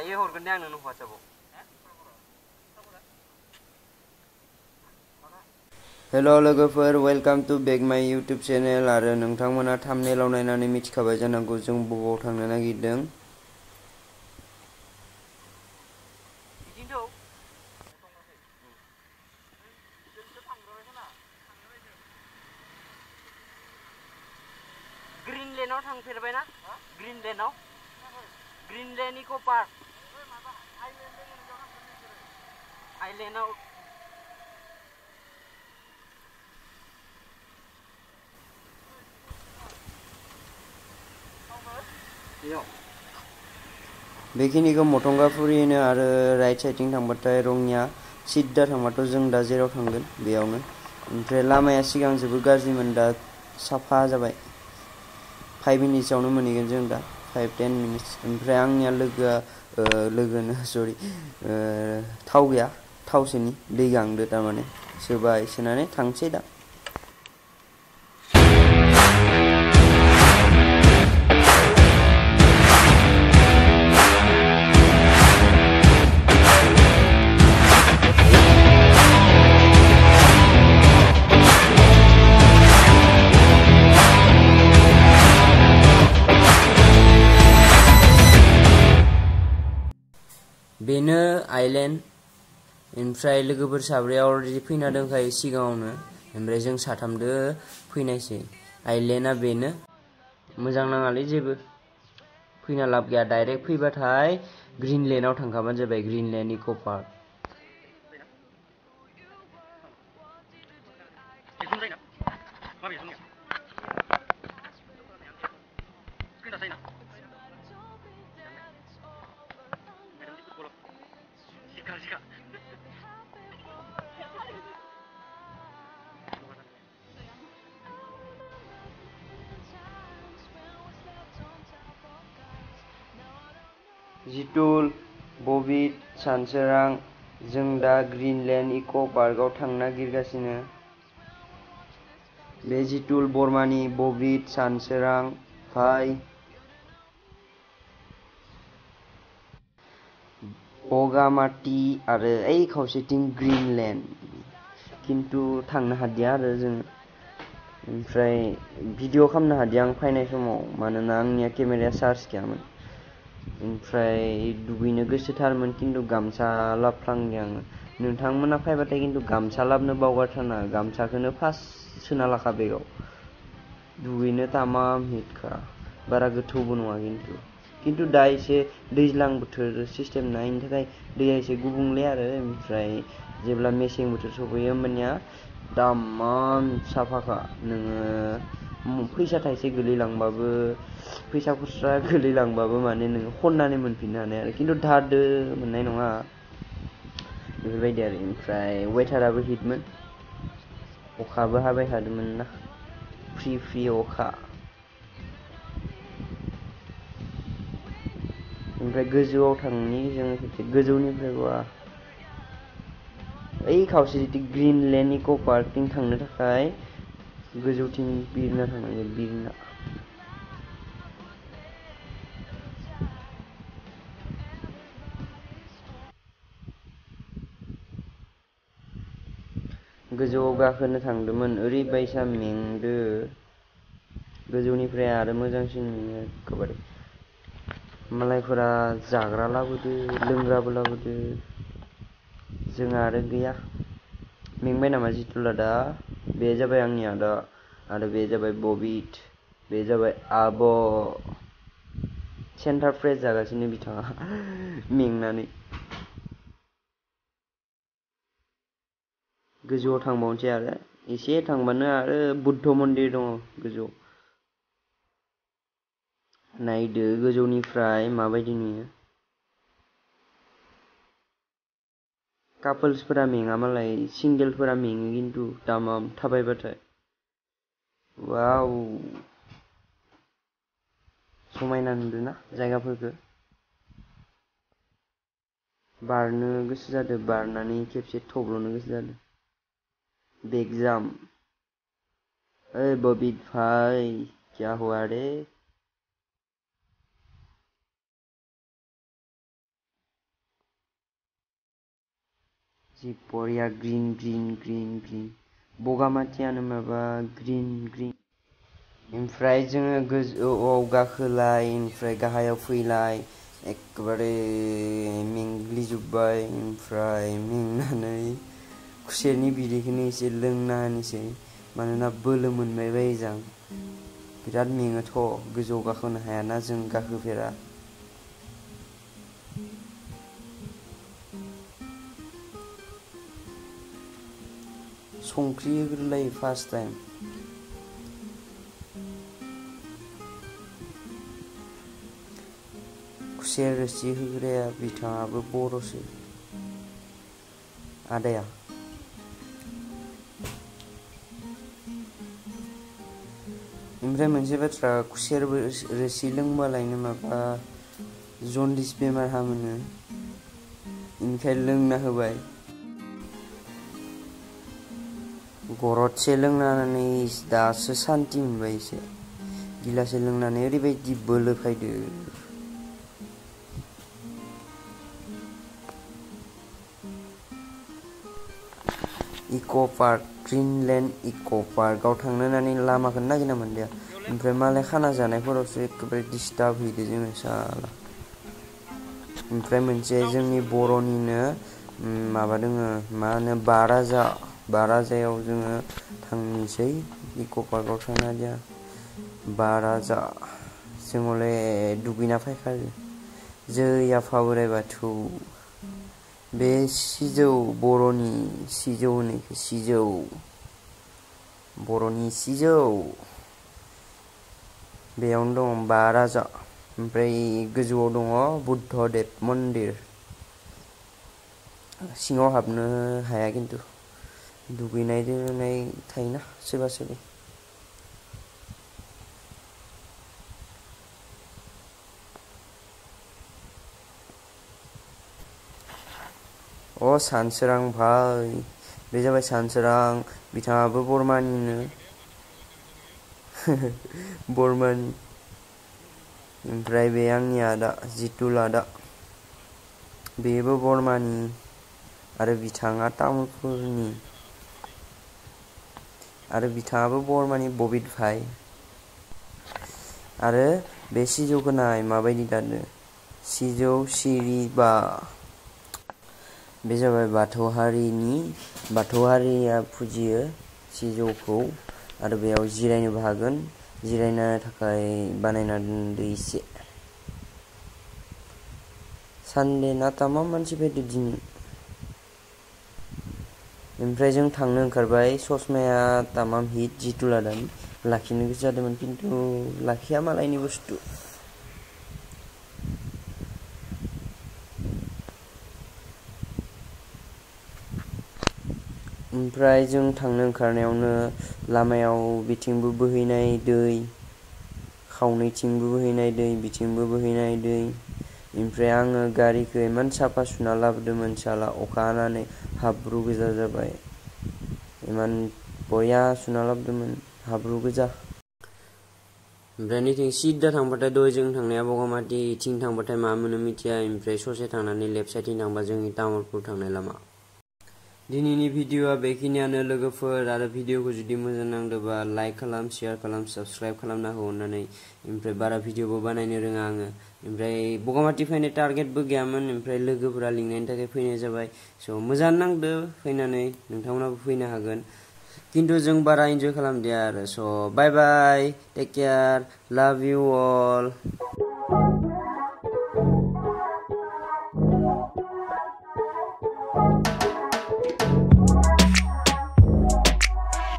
दायो हरगोन दे आं नोंनो WhatsApp-आव। हेलो लोगोफोर, welcome to back my YouTube channel. आरो नोंथांमोना थाम्बनेलाव नायनानै मिथिखाबाय जानांगौ जों बबाव थांनो नागिरदों। ग्रीनलैंडआव थांफेरबायना? ग्रीनलैंडआव? ग्रीनलैंड इको पार्क। आइलैंडआव बेखिनिखौ मटंगाफुरि होनो। आरो राइट साइडथिं थांबाथाय रङिया, सिद्दा थांबाथ' जों दा जेराव थांगोन बेयावनो। ओमफ्राय लामाया सिगां जोबोर गाज्रिमोन, दा साफा जाबाय। 5 मिनिट्सआवनो मोनहैगोन जों दा, 5-10 मिनिट्स। ओमफ्राय आंनिया थाव गैया, थावसोनि दै गांदो थारमाने, सोबाय, सोनानै थांसै दा। बेनो आइलेण्ड। ओमफ्राय लोगोफोर साब्रैया अलरेडि फैना दंखायो सिगाङावनो, ओमफ्राय जों साथामदो फैनायसै। आइलेण्डआ बेनो। मोजां नाङालै जेबो, फैना लाब गैया। डाइरेक्ट फैबाथाय ग्रीनलैंडआव थांखाबानो जाबाय, ग्रीनलैंड इको पार्क। जितुल, बबित, सानसोरां, जों दा ग्रीनलैंड इको पार्कआव थांनो नागिरगासिनो। बे जितुल, बरमानि, बबित, सानसोरां, भाई, बगामाति आरो ओइ खावसेथिं ग्रीनलैंड। खिन्थु थांनो हादिया आरो जों। ओमफ्राय भिडिअ खालामनो हादिया आं फैनाय समाव, मानोना आंनिया केमेराया चार्ज गैयामोन। ओमफ्राय दुगैनो गोसोथारमोन, खिन्थु गामसा लाबफ्लांदों आङो। नोंथांमोना फैबाथाय खिन्थु गामसा लाबनो बावगारथारना, गामसाखौनो फार्स्ट सोना लाखा बेगाव। दुगैनो तामाम हिटखा, बारा गोथौबो नङा खिन्थु दा एसे दैज्लां बोथोर सिस्टेम ना, इनि थाखाय दैया एसे गुबुंले आरो। ओमफ्राय जेब्ला मेसें बोथोर सफैयो होमबानिया तामाम साफाखा। नोङो फैसा थाइसे गोलैलांबाबो, फैसा खुस्रा गोलैलांबाबो माने नोङो खननानै मोनफिननो हानाय आरो। खिन्थु दाहारदो मोननाय नङा, बेफोरबायदि आरो। ओमफ्राय वेदाराबो हिटमोन, अखाबो हाबाय थादोंमोन ना, फ्रि अखा। ओमफ्राय गोजौआव थांनि जोङो खेबसे, गोजौनिफ्राय बा ओइ खावसेथिं ग्रीनलैंड इको पार्कथिं थांनो थाखाय गोजौथिं बिरना थांनांगोन, बिरना। गोजौआव गाखोनो थांदोंमोन, ओरैबायसा मेंदो। गोजौनिफ्राय आरो मोजांसिन मोनो एखेबारे। मालायफोरा जाग्रा लाबोदो, लोंग्राबो लाबोदो, जोंहा आरो गैया। मेंबाय नामा जितुला दा? बे जाबाय आंनि आदा, आरो बे जाबाय बबित, बे जाबाय आब'। सेन्टार फ्रेस जागासिनो बिथाङा मेंनानै। गोजौआव थांबावनोसै आरो एसे थांबानो आरो बुद्ध मन्दिर दङ गोजौआव। नायदो गोजौनिफ्राय माबायदि नुयो। कापोल्सफोरा मेङा मालाय, सिंगेलफोरा मेङो खिन्थु तामाम थाबायबाथाय। वाव, समायना नुदोंना जायगाफोरखौ? बारनो गोसो जादों, बारनानै खेबसे थब्ल'नो गोसो जादों। बेग जाम। ओए बबित भाई, क्या हुआ रे? जि बरिया ग्रीन ग्रीन ग्रीन ग्रीन बगामातियानो माबा ग्रीन ग्रीन ओमफ्राय जोङो गोजौआव गाखोलाय ओमफ्राय गाहायाव फैलाय एकदबारे मेंग्लिजोब्बाय ओमफ्राय मेंनानै खुसेरनि बिदैखौनो एसे लोंना होनोसै मानोना बोलो मोनबाय बायोजां बिराद मेङोथ' गोजौआव गाखोनो हायाना जों गाखोफेरा संख्रि होग्रोलायो फार्स्ट टाइम खुसेर रोसि होग्राया बिथाङाबो बर'सो आदाया ओमफ्राय मोनसे बाथ्रा खुसेर रोसि लोंबालायनो माबा जन्दिस बेमार हामोनो ओंखायनो लोंना होबाय गरदसे लोंनानै दासो सान्ति मोनबाय एसे गिलासे लोंनानै ओरैबायदि बोलो फैदो इक' पार्क ग्रीनलैंड इक' पार्कआव थांनो होननानै लामाखौनो नागिरना मोनदिया ओमफ्राय मालाय खाना जानायफोरावसो एखेबारे डिस्टार्ब हैदो जोङो साला ओमफ्राय मोनसे जोंनि बर'निनो माबा दोङो मा होनो बाराजायाव जोङो थांनोसै इक' पार्कआव थांनो हादिया बाराजा जों हले दुगैना फैखायो जै आफा बोराइ बाथौ बे सिजौ बर'नि सिजौ होनो सिजौ बर'नि सिजौ बेयावनो दं बाराजा ओमफ्राय गोजौआव दङ बुद्धदेब मन्दिर सिङाव हाबनो हाया खिन्थु दुगैनाय दोननाय थायोना सोरबा सोरबा अ सानसोरां भाई बे जाबाय सानसोरां बिथाङाबो बर्मानिनो बर्मानि ओमफ्राय बे आंनि आदा जितुल आदा बेबो बर्मानि आरो बिथाङा तामुलपुरनि आरो बिथाङाबो बर्मानि बबित भाई आरो बे सिजौखौ नाय माबायदि दानो सिजौ सिरिबा बे जाबाय बाथौ हारिया फुजियो सिजौखौ आरो बेयाव जिरायनोबो हागोन जिरायनो थाखाय बानायना दोनदो एसे सानदे ना तामाम मानसि फैदो दिनै ओमफ्राय जों थांनो ओंखारबाय ससमाया तामाम हिट जितुल आदानि लाखिनो गोसो जादोंमोन खिन्थु लाखिया मालायनि बुस्थु ओमफ्राय जों थांनो ओंखारनायावनो लामायाव बिथिंबो बोहैनाय दै खावनैथिंबो बोहैनाय दै बिथिंबो बोहैनाय दै ओमफ्राय आङो गारिखौ इमान साफा सुना लाबोदोंमोन साला अखा हानानै हाब्रु गोजा जाबाय इमान बया सुना लाबोदोंमोन हाब्रु गोजा ओमफ्राय नैथिं सिदा थांबाथाय दहाय जों थांनाया बगामाति इथिं थांबाथाय मा मोनो मिथिया ओमफ्राय ससे थांनानै लेफ्ट साइडथिं थांबा जोंनि तामुलपुर थांनाय लामा दिनैनि भिडिअआ बेखिनियानो लोगोफोर आरो भिडिअखौ जुदि मोजां नांदोंबा लाइक खालाम शेयार खालाम साबस्क्राइब खालामना हो अननानै ओमफ्राय बारा भिडिअबो बानायनो रोङा आङो ओमफ्राय बगामाति फैनाय टारगेटबो गैयामोन ओमफ्राय लोगोफोरा लिंनायनि थाखाय फैनाय जाबाय स' मोजां नांदो फैनानै नोंथांमोनाबो फैनो हागोन खिन्थु जों बारा इन्जय खालामदिया आरो so' bye bye take care love you all